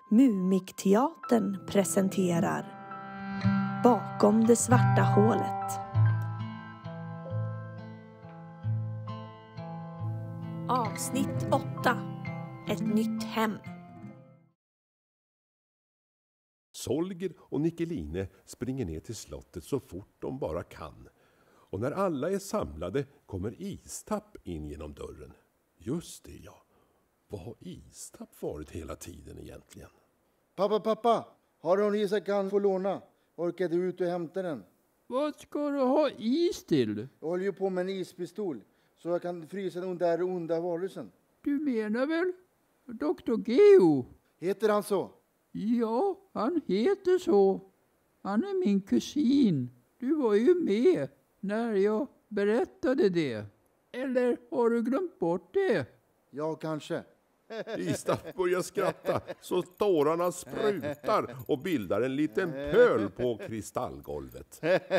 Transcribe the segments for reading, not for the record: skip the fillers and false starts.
Mumikteatern presenterar Bakom det svarta hålet. Avsnitt 8. Ett nytt hem. Solger och Nikeline springer ner till slottet så fort de bara kan. Och när alla är samlade kommer Istapp in genom dörren. Just det, ja. Vad har Istapp varit hela tiden egentligen? Pappa, har du en is jag kan få låna? Orkar du ut och hämta den? Vad ska du ha is till? Jag håller ju på med en ispistol så jag kan frysa den där onda varelsen. Du menar väl Dr. Geo? Heter han så? Ja, han heter så. Han är min kusin. Du var ju med när jag berättade det. Eller har du glömt bort det? Ja, kanske. Istapp börjar skratta så tårarna sprutar och bildar en liten pöl på kristallgolvet.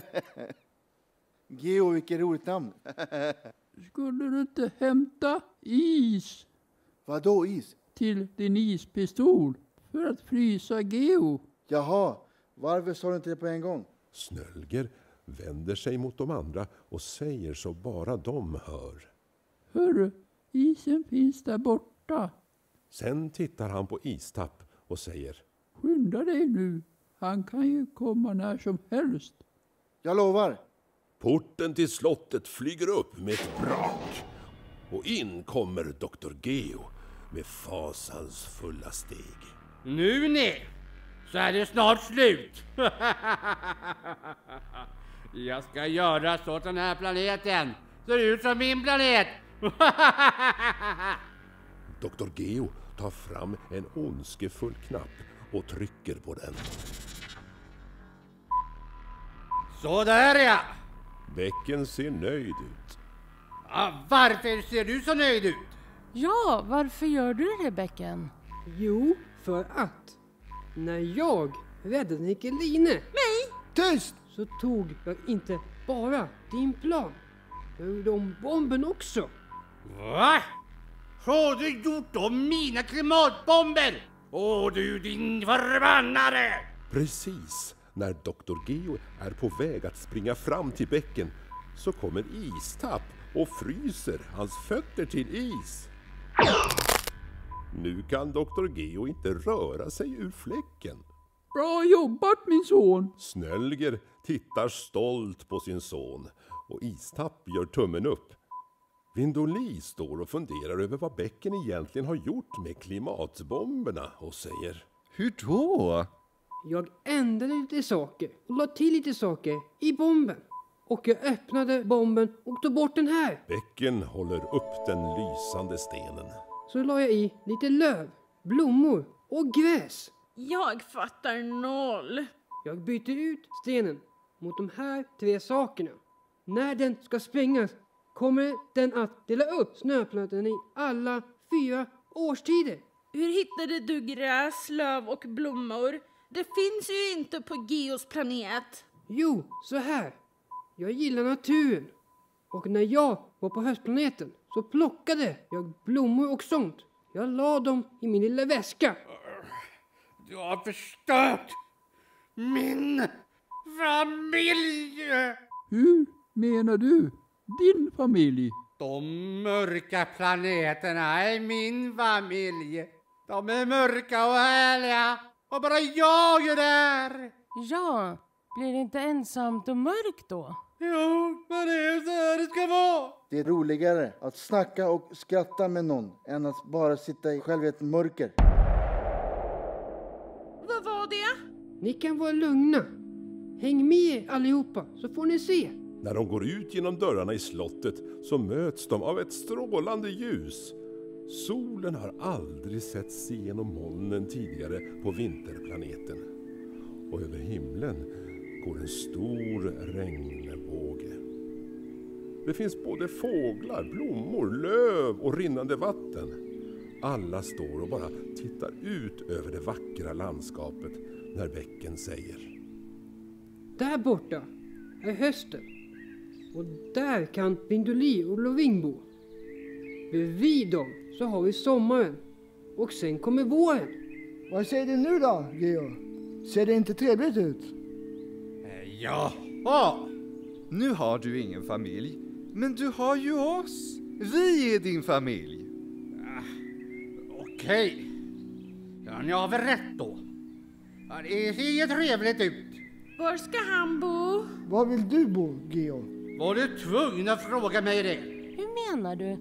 Geo, vilket roligt namn. Skulle du inte hämta is Vadå is? till din ispistol för att frysa Geo? Jaha, varför sa du inte det på en gång? Snölger vänder sig mot de andra och säger så bara de hör. Hörru, isen finns där borta. Sen tittar han på Istapp och säger: Skynda dig nu. Han kan ju komma när som helst. Jag lovar. Porten till slottet flyger upp med ett brak. Och in kommer Dr. Geo med fasansfulla steg. Nu ni, så är det snart slut. Jag ska göra så att den här planeten ser ut som min planet. Dr. Geo tar fram en ondskefull knapp och trycker på den. Så där ja. Bäcken ser nöjd ut. Varför ser du så nöjd ut? Ja, varför gör du det, Bäcken? Jo, för att när jag räddade Nikeline Tyst! så tog jag inte bara din plan. Jag gjorde om bomben också. Va? Har du gjort om mina klimatbomber? Åh du din förbannare! Precis när Dr. Geo är på väg att springa fram till bäcken så kommer Istapp och fryser hans fötter till is. Nu kan Dr. Geo inte röra sig ur fläcken. Bra jobbat, min son. Snölger tittar stolt på sin son och Istapp gör tummen upp. Vindoli står och funderar över vad bäcken egentligen har gjort med klimatbomberna och säger: Hur då? Jag ändrade lite saker och la till lite saker i bomben. Och jag öppnade bomben och tog bort den här. Bäcken håller upp den lysande stenen. Så la jag i lite löv, blommor och gräs. Jag fattar noll. Jag byter ut stenen mot de här 3 sakerna. När den ska sprängas kommer den att dela upp snöplaneten i alla 4 årstider. Hur hittade du gräs, löv och blommor? Det finns ju inte på Geos planet. Jo, så här. Jag gillar naturen. Och när jag var på höstplaneten så plockade jag blommor och sånt. Jag la dem i min lilla väska. Du har förstört min familj! Hur menar du? Din familj? De mörka planeterna är min familj. De är mörka och härliga. Och bara jag är där. Ja, blir det inte ensamt och mörkt då? Jo, men det är så här det ska vara. Det är roligare att snacka och skratta med någon än att bara sitta själv i ett mörker. Vad var det? Ni kan vara lugna. Häng med allihopa så får ni se. När de går ut genom dörrarna i slottet så möts de av ett strålande ljus. Solen har aldrig setts igenom molnen tidigare på vinterplaneten. Och över himlen går en stor regnbåge. Det finns både fåglar, blommor, löv och rinnande vatten. Alla står och bara tittar ut över det vackra landskapet när bäcken säger: Där borta är hösten. Och där kan Vindoli och Loving bo. Bredvid dem så har vi sommaren. Och sen kommer våren. Vad säger du nu då, Geo? Ser det inte trevligt ut? Jaha! Nu har du ingen familj, men du har ju oss. Vi är din familj. Okej. Ja, ni har väl rätt då. Ja, det ser trevligt ut. Var ska han bo? Var vill du bo, Geo? Var du tvungen att fråga mig det? Hur menar du?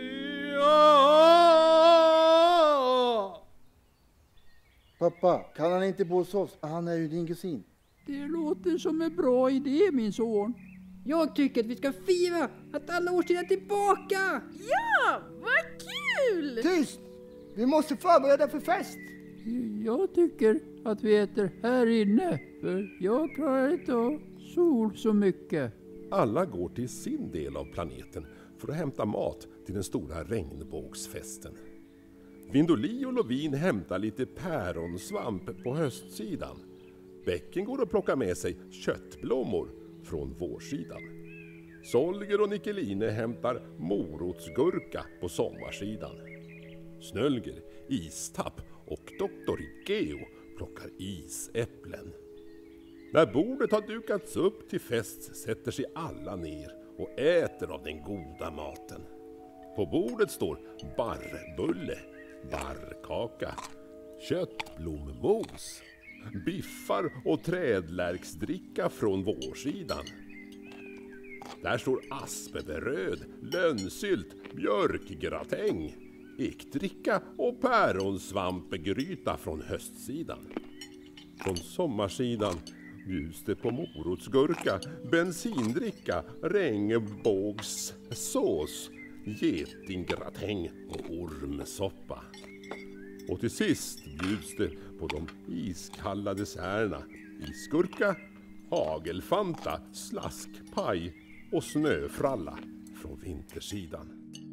Ja! Pappa, kan han inte bo hos oss? Han är ju din kusin. Det låter som en bra idé, min son. Jag tycker att vi ska fira att alla årstider är tillbaka! Ja, vad kul! Tyst! Vi måste förbereda för fest. Jag tycker att vi äter här inne, för jag klarar inte av sol så mycket. Alla går till sin del av planeten för att hämta mat till den stora regnbågsfesten. Vindoli och Lovin hämtar lite päronsvamp på höstsidan. Bäcken går och plockar med sig köttblommor från vårsidan. Solger och Nikeline hämtar morotsgurka på sommarsidan. Snölger, istapp och doktor Geo plockar isäpplen. När bordet har dukats upp till fest sätter sig alla ner och äter av den goda maten. På bordet står barrbulle, barrkaka, köttblommos, biffar och trädlärksdricka från vårsidan. Där står aspebröd, lönnsylt, björkgratäng, ekdricka och päronsvampegryta från höstsidan. Från sommarsidan bjuds det på morotsgurka, bensindricka, regnbågssås, getinggratäng och ormsoppa. Och till sist bjuds det på de iskalla desserterna, isgurka, hagelfanta, slaskpaj och snöfralla från vintersidan.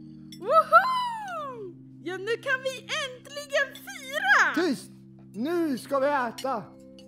Woho! Ja, nu kan vi äntligen fira! Tyst! Nu ska vi äta!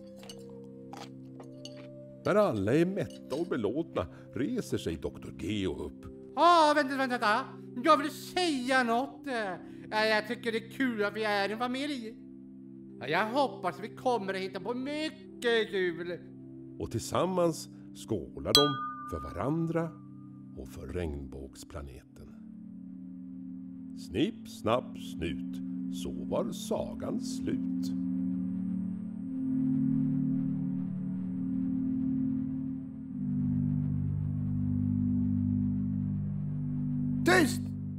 När alla är mätta och belåtna reser sig doktor Geo upp. Vänta. Jag vill säga något. Jag tycker det är kul att vi är en familj. Jag hoppas vi kommer att hitta på mycket kul. Och tillsammans skålar de för varandra och för regnbågsplaneten. Snipp, snapp, snut. Så var sagan slut. Tyst!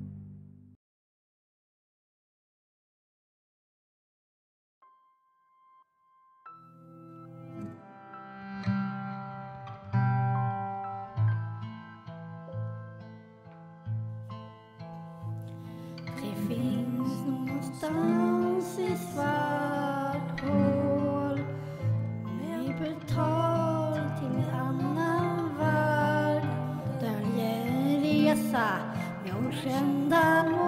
Det finns någonstans i svart hål med portal till en annan värld där jag reser med okända mål.